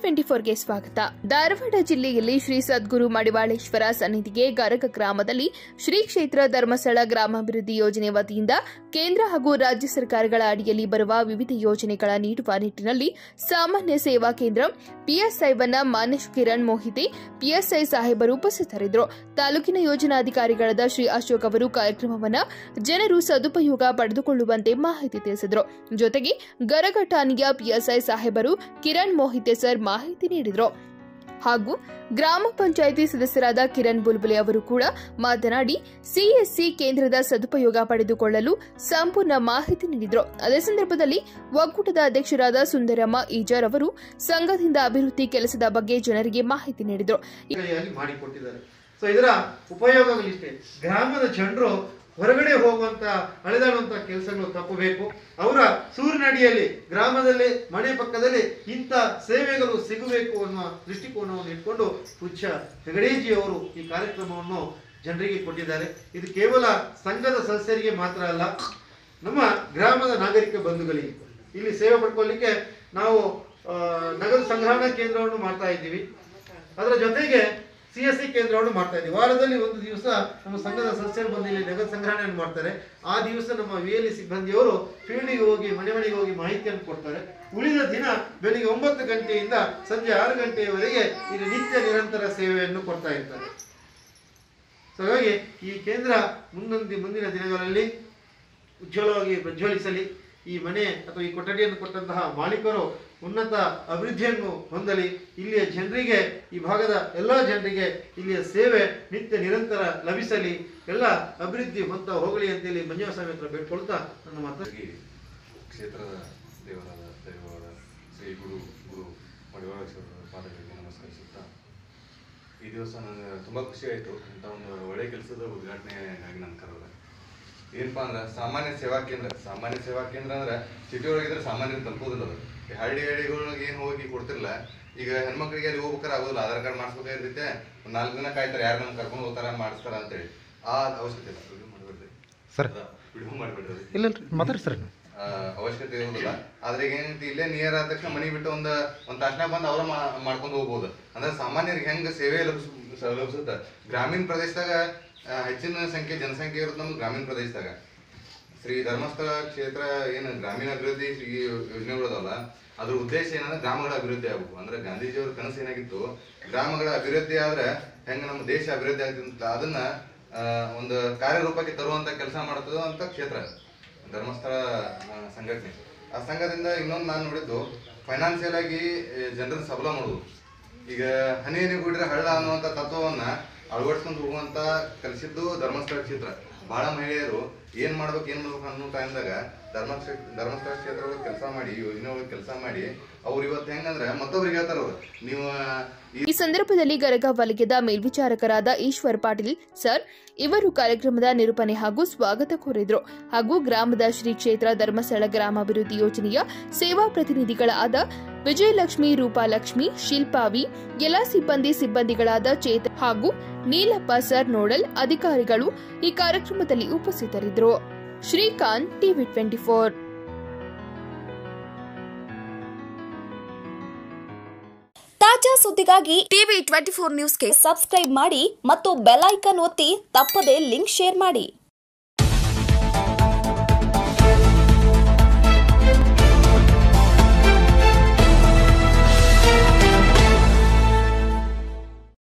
TV24ಗೆ ಸ್ವಾಗತ. ಧಾರವಾಡ ಜಿಲ್ಲೆಯಲ್ಲಿ ಶ್ರೀ ಸದ್ಗುರು ಮಡಿವಾಳೇಶ್ವರ ಸನ್ನಿಧಿಗೆ ಗರಗ ಗ್ರಾಮದಲ್ಲಿ ಶ್ರೀ ಕ್ಷೇತ್ರ ಧರ್ಮಸ್ಥಳ ಗ್ರಾಮಾಭಿವೃದ್ಧಿ ಯೋಜನೆ ವತಿಯಿಂದ ಕೇಂದ್ರ ಹಾಗೂ ರಾಜ್ಯ ಸರ್ಕಾರಗಳ ಅಡಿಯಲ್ಲಿ ಬರುವ ವಿವಿಧ ಯೋಜನೆಗಳ ನೀಡುವ ನಿಟ್ಟಿನಲ್ಲಿ ಸಾಮಾನ್ಯ ಸೇವಾ ಕೇಂದ್ರ PSI-ವನ್ನ ಮಾನೇಶ್ ಕಿರಣ್ ಮೋಹಿತೆ PSI ಸಾಹೇಬರು ಉಪಸ್ಥಿತರಿದ್ದರು. ತಾಲೂಕಿನ ಯೋಜನಾಧಿಕಾರಿಗಳಾದ ಶ್ರೀ ಅಶೋಕ್ ಅವರು ಕಾರ್ಯಕ್ರಮವನ್ನು ಜನರು ಸದುಪಯೋಗ ಪಡೆದುಕೊಳ್ಳುವಂತೆ ಮಾಹಿತಿ ತಿಳಿಸಿದರು. ಜೊತೆಗೆ ಗರಗ ಠಾಣೆಯ PSI ಸಾಹೇಬರು ಕಿರಣ್ ಮೋಹಿತೆ ಸರ್ ಮಾಹಿತಿ ನೀಡಿದರು. ಹಾಗೂ ಗ್ರಾಮ ಪಂಚಾಯಿತಿ ಸದಸ್ಯರಾದ ಕಿರಣ್ ಬುಲ್ಬುಲೆ ಅವರು ಕೂಡ ಮಾತನಾಡಿ CSC ಕೇಂದ್ರದ ಸದುಪಯೋಗ ಪಡೆದುಕೊಳ್ಳಲು ಸಂಪೂರ್ಣ ಮಾಹಿತಿ ನೀಡಿದರು. ಅದೇ ಸಂದರ್ಭದಲ್ಲಿ ಒಕ್ಕೂಟದ ಅಧ್ಯಕ್ಷರಾದ ಸುಂದರಮ್ಮ ಈಜರ್ ಅವರು ಸಂಘದಿಂದ ಅಭಿವೃದ್ಧಿ ಕೆಲಸದ ಬಗ್ಗೆ ಜನರಿಗೆ ಮಾಹಿತಿ ನೀಡಿದರು. ಇದರ ಉಪಯೋಗಗಳಿಷ್ಟೇ. ಗ್ರಾಮದ ಜನರು ಹೊರಗಡೆ ಹೋಗುವಂತ ಅಳೆದಾಡುವಂತ ಕೆಲಸಗಳು ತಪ್ಪಬೇಕು. ಅವರ ಸೂರಿನಡಿಯಲ್ಲಿ ಗ್ರಾಮದಲ್ಲಿ ಮನೆ ಪಕ್ಕದಲ್ಲಿ ಇಂಥ ಸೇವೆಗಳು ಸಿಗಬೇಕು ಅನ್ನುವ ದೃಷ್ಟಿಕೋನವನ್ನು ಇಟ್ಕೊಂಡು ಪೂಜ್ಯ ಹೆಗಡೇಜಿ ಅವರು ಈ ಕಾರ್ಯಕ್ರಮವನ್ನು ಜನರಿಗೆ ಕೊಟ್ಟಿದ್ದಾರೆ. ಇದು ಕೇವಲ ಸಂಘದ ಸದಸ್ಯರಿಗೆ ಮಾತ್ರ ಅಲ್ಲ, ನಮ್ಮ ಗ್ರಾಮದ ನಾಗರಿಕ ಬಂಧುಗಳಿಗೆ ಇಲ್ಲಿ ಸೇವೆ ಪಡ್ಕೊಳ್ಳಿಕ್ಕೆ ನಾವು ನಗದು ಸಂಗ್ರಹಣಾ ಕೇಂದ್ರವನ್ನು ಮಾಡ್ತಾ ಇದ್ದೀವಿ. ಅದರ ಜೊತೆಗೆ CSC ಕೇಂದ್ರವನ್ನು ಮಾಡ್ತಾ ಇದ್ದೀವಿ. ವಾರದಲ್ಲಿ ಒಂದು ದಿವಸ ನಮ್ಮ ಸಂಘದ ಸದಸ್ಯರು ಬಂದು ಇಲ್ಲಿ ನಗದು ಸಂಗ್ರಹಣೆಯನ್ನು ಮಾಡ್ತಾರೆ. ಆ ದಿವಸ ನಮ್ಮ VLE ಸಿಬ್ಬಂದಿಯವರು ಫೀಲ್ಡಿಗೆ ಹೋಗಿ ಮನೆ ಮನೆಗೆ ಹೋಗಿ ಮಾಹಿತಿಯನ್ನು ಕೊಡ್ತಾರೆ. ಉಳಿದ ದಿನ ಬೆಳಿಗ್ಗೆ 9 ಗಂಟೆಯಿಂದ ಸಂಜೆ 6 ಗಂಟೆಯವರೆಗೆ ಇಲ್ಲಿ ನಿತ್ಯ ನಿರಂತರ ಸೇವೆಯನ್ನು ಕೊಡ್ತಾ ಇರ್ತಾರೆ. ಹಾಗಾಗಿ ಈ ಕೇಂದ್ರ ಮುಂದಿನ ದಿನಗಳಲ್ಲಿ ಉಜ್ವಲವಾಗಿ ಪ್ರಜ್ವಲಿಸಲಿ. ಈ ಮನೆ ಅಥವಾ ಈ ಕೊಠಡಿಯನ್ನು ಕೊಟ್ಟಂತಹ ಮಾಲೀಕರು ಉನ್ನತ ಅಭಿವೃದ್ಧಿಯನ್ನು ಹೊಂದಲಿ. ಇಲ್ಲಿಯ ಜನರಿಗೆ, ಈ ಭಾಗದ ಎಲ್ಲ ಜನರಿಗೆ ಇಲ್ಲಿಯ ಸೇವೆ ನಿತ್ಯ ನಿರಂತರ ಲಭಿಸಲಿ. ಎಲ್ಲ ಅಭಿವೃದ್ಧಿ ಹೊಂದ ಹೋಗಲಿ ಅಂತೇಳಿ ಮಂಜುಸ್ವಾಮಿ ಹತ್ರ ಬೇಡ್ಕೊಳ್ತಾ ನನ್ನ ಮಾತಾಗಿ ಕ್ಷೇತ್ರದ ದೇವರಾದ ದೈವವಾದ ಶ್ರೀ ಗುರು ಮಡಿವಾಳೇಶ್ವರರ ಪಾದಗಳಿಗೆ ನಮಸ್ಕರಿಸುತ್ತಾ, ಈ ದಿವಸ ನನಗೆ ತುಂಬ ಖುಷಿ ಆಯಿತು. ಇಂಥ ಒಂದು ಒಳ್ಳೆಯ ಕೆಲಸದ ಉದ್ಘಾಟನೆಗಾಗಿ ನಾನು ಕರೆದೆ. ಏನಪ್ಪ ಅಂದ್ರೆ ಸಾಮಾನ್ಯ ಸೇವಾ ಕೇಂದ್ರ ಅಂದ್ರೆ ಸಿಟಿ ಒಳಗಿದ್ರೆ ಸಾಮಾನ್ಯರು ತಲುಪೋದಿಲ್ಲ. ಅದು ಈ ಹಳ್ಳಿಗಳಿಗೆ ಏನು ಹೋಗಿ ಕೊಡ್ತಿರಲ್ಲ. ಈಗ ಹೆಣ್ಮಕ್ಳಿಗೆ ಅಲ್ಲಿ ಹೋಗ್ಬೇಕಾರೆ ಆಗೋದಿಲ್ಲ. ಆಧಾರ್ ಕಾರ್ಡ್ ಮಾಡಿಸ್ಬೇಕಾಗಿರ್ತೈತೆ. ಒಂದು 4 ದಿನ ಕಾಯ್ತಾರೆ, ಯಾರು ನಮ್ಗೆ ಕರ್ಕೊಂಡು ಹೋಗ್ತಾರ ಮಾಡಿಸ್ತಾರ ಅಂತೇಳಿ. ಆ ಅವಶ್ಯಕತೆ ಇಲ್ಲ. ವಿಡಿಯೋ ಮಾಡಬೇಡ್ರಿ ಸರ್, ವಿಡಿಯೋ ಮಾಡಬೇಡ್ರಿ. ಇಲ್ಲ ಮಾತಾಡಿ ಸರ್. ಅವಶ್ಯಕತೆ ಇರೋದಿಲ್ಲ. ಆದ್ರೆ ಈಗ ಏನಂತ ಇಲ್ಲೇ ನಿಯರ್ ಆದ ತಕ್ಷಣ ಮನೆ ಬಿಟ್ಟು ಒಂದು ತಾಸನಾಗ ಬಂದು ಅವ್ರ ಮಾಡ್ಕೊಂಡು ಹೋಗ್ಬೋದು. ಅಂದ್ರೆ ಸಾಮಾನ್ಯರಿಗೆ ಹೆಂಗೆ ಸೇವೆ ಲಭಿಸುತ್ತೆ. ಗ್ರಾಮೀಣ ಪ್ರದೇಶದಾಗ ಹೆಚ್ಚಿನ ಜನಸಂಖ್ಯೆ ಇರುತ್ತೆ. ನಮ್ಮ ಗ್ರಾಮೀಣ ಪ್ರದೇಶದಾಗ ಶ್ರೀ ಧರ್ಮಸ್ಥಳ ಕ್ಷೇತ್ರ ಏನು ಗ್ರಾಮೀಣ ಅಭಿವೃದ್ಧಿ ಯೋಜನೆಗಳದಲ್ಲ, ಅದ್ರ ಉದ್ದೇಶ ಏನಂದ್ರೆ ಗ್ರಾಮಗಳ ಅಭಿವೃದ್ಧಿ ಆಗಬೇಕು. ಅಂದ್ರೆ ಗಾಂಧೀಜಿಯವ್ರ ಕನಸು ಏನಾಗಿತ್ತು, ಗ್ರಾಮಗಳ ಅಭಿವೃದ್ಧಿ ಆದ್ರೆ ಹೆಂಗೆ ನಮ್ಮ ದೇಶ ಅಭಿವೃದ್ಧಿ ಆಗ್ತಿತ್ತು, ಅದನ್ನ ಒಂದು ಕಾರ್ಯರೂಪಕ್ಕೆ ತರುವಂತ ಕೆಲಸ ಮಾಡುತ್ತದ ಅಂತ ಕ್ಷೇತ್ರ ಧರ್ಮಸ್ಥಳ ಸಂಘಟನೆ. ಆ ಸಂಘದಿಂದ ಇನ್ನೊಂದು ನಾನು ನೋಡಿದ್ದು, ಫೈನಾನ್ಸಿಯಲ್ ಆಗಿ ಜನರನ್ನ ಸಬಲ ಮಾಡೋದು. ಈಗ ಹನಿ ಗುಡ್ರೆ ಹಳ್ಳ ಅನ್ನುವಂಥ ತತ್ವವನ್ನ ಅಳವಡಿಸ್ಕೊಂಡು ಹೋಗುವಂತ ಕಲಿಸಿದ್ದು ಧರ್ಮಸ್ಥಳ ಕ್ಷೇತ್ರ. ಬಹಳ ಮಹಿಳೆಯರು ಏನ್ ಮಾಡ್ಬೇಕು ಅನ್ನೋ ಟೈಮ್ದಾಗ ಧರ್ಮಸ್ಥಳ ಕ್ಷೇತ್ರ ಒಳಗೆ ಕೆಲಸ ಮಾಡಿ, ಯೋಜನೆ ಒಳಗೆ ಕೆಲಸ ಮಾಡಿ ಅವ್ರು ಇವತ್ತು ಹೆಂಗಂದ್ರೆ ಮತ್ತೊಬ್ರಿಗೆ ಹೇಳ್ತಾರ ಅವ್ರು. ನೀವು ಈ ಸಂದರ್ಭದಲ್ಲಿ ಗರಗ ವಲಯದ ಮೇಲ್ವಿಚಾರಕರಾದ ಈಶ್ವರ್ ಪಾಟೀಲ್ ಸರ್ ಇವರು ಕಾರ್ಯಕ್ರಮದ ನಿರೂಪಣೆ ಹಾಗೂ ಸ್ವಾಗತ ಕೋರಿದ್ರು. ಹಾಗೂ ಗ್ರಾಮದ ಶ್ರೀ ಕ್ಷೇತ್ರ ಧರ್ಮಸ್ಥಳ ಗ್ರಾಮಾಭಿವೃದ್ಧಿ ಯೋಜನೆಯ ಸೇವಾ ಪ್ರತಿನಿಧಿಗಳಾದ ವಿಜಯಲಕ್ಷ್ಮಿ, ರೂಪಾಲಕ್ಷ್ಮಿ, ಶಿಲ್ಪಾವಿ, ಎಲ್ಲ ಸಿಬ್ಬಂದಿಗಳಾದ ಚೇತನ್ ಹಾಗೂ ನೀಲಪ್ಪ ಸರ್ ನೋಡಲ್ ಅಧಿಕಾರಿಗಳು ಈ ಕಾರ್ಯಕ್ರಮದಲ್ಲಿ ಉಪಸ್ಥಿತರಿದ್ದರು. ಶ್ರೀಕಾಂತ್, TV24. ತಾಜಾ ಸುದ್ದಿಗಾಗಿ TV24 ನ್ಯೂಸ್ಗೆ ಸಬ್ಸ್ಕ್ರೈಬ್ ಮಾಡಿ ಮತ್ತು ಬೆಲ್ ಐಕಾನ್ ಒತ್ತಿ ತಪ್ಪದೇ ಲಿಂಕ್ ಶೇರ್ ಮಾಡಿ.